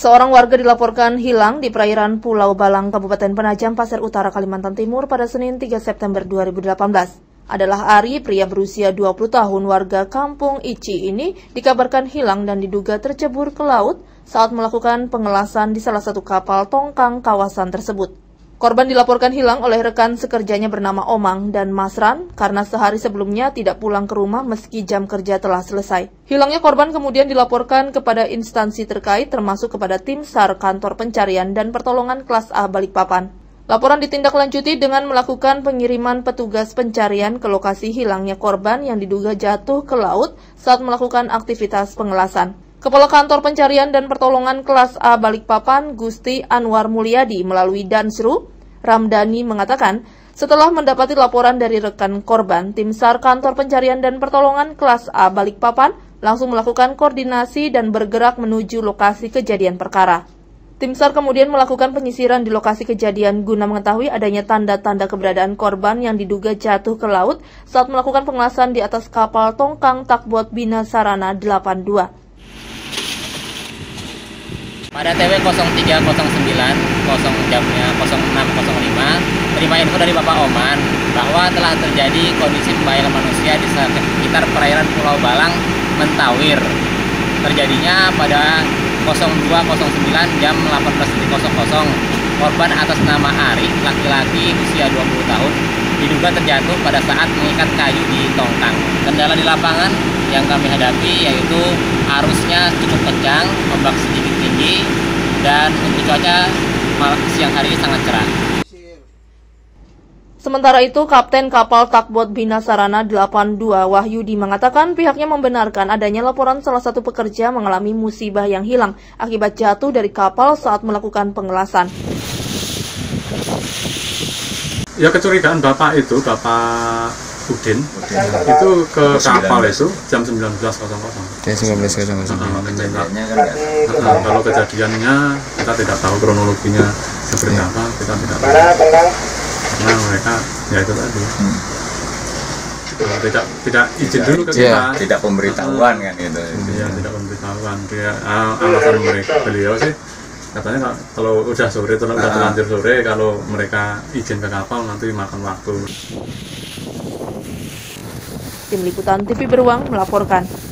Seorang warga dilaporkan hilang di perairan Pulau Balang, Kabupaten Penajam Pasir Utara, Kalimantan Timur pada Senin 3 September 2018. Adalah Ari, pria berusia 20 tahun warga Kampung Ici ini dikabarkan hilang dan diduga tercebur ke laut saat melakukan pengelasan di salah satu kapal tongkang kawasan tersebut. Korban dilaporkan hilang oleh rekan sekerjanya bernama Omang dan Masran karena sehari sebelumnya tidak pulang ke rumah meski jam kerja telah selesai. Hilangnya korban kemudian dilaporkan kepada instansi terkait termasuk kepada tim SAR Kantor Pencarian dan Pertolongan Kelas A Balikpapan. Laporan ditindaklanjuti dengan melakukan pengiriman petugas pencarian ke lokasi hilangnya korban yang diduga jatuh ke laut saat melakukan aktivitas pengelasan. Kepala Kantor Pencarian dan Pertolongan Kelas A Balikpapan, Gusti Anwar Mulyadi, melalui Dansru Ramdhani mengatakan, setelah mendapati laporan dari rekan korban, tim SAR Kantor Pencarian dan Pertolongan Kelas A Balikpapan langsung melakukan koordinasi dan bergerak menuju lokasi kejadian perkara. Tim SAR kemudian melakukan penyisiran di lokasi kejadian guna mengetahui adanya tanda-tanda keberadaan korban yang diduga jatuh ke laut saat melakukan pengelasan di atas kapal tongkang Takbot Bina Sarana 82. Pada TW 0309, jamnya 06.05, terima info dari Bapak Oman bahwa telah terjadi kondisi pembayaran manusia di sekitar perairan Pulau Balang, Mentawir. Terjadinya pada 0209 jam 18.00. Korban atas nama Ari, laki-laki usia 20 tahun, diduga terjatuh pada saat mengikat kayu di tongkang. Kendala di lapangan yang kami hadapi yaitu arusnya cukup kencang, ombak sedikit tinggi, dan untuk cuaca siang hari sangat cerah. Sementara itu, Kapten Kapal Takbot Bina Sarana 82 Wahyudi mengatakan pihaknya membenarkan adanya laporan salah satu pekerja mengalami musibah yang hilang akibat jatuh dari kapal saat melakukan pengelasan. Ya, kecurigaan Bapak itu, Bapak Udin, itu ke kapal itu jam 19.00. Jam 19.00. Kalau kejadiannya kita tidak tahu kronologinya seperti apa, kita tidak tahu. Karena mereka ya itu tadi tidak izin dulu ke kita. Tidak pemberitahuan kan gitu. Iya, tidak pemberitahuan. Dia alasan beliau sih katanya kalau udah sore, udah terlanjur sore, kalau mereka izin ke kapal nanti makan waktu. Tim Liputan TV Beruang melaporkan.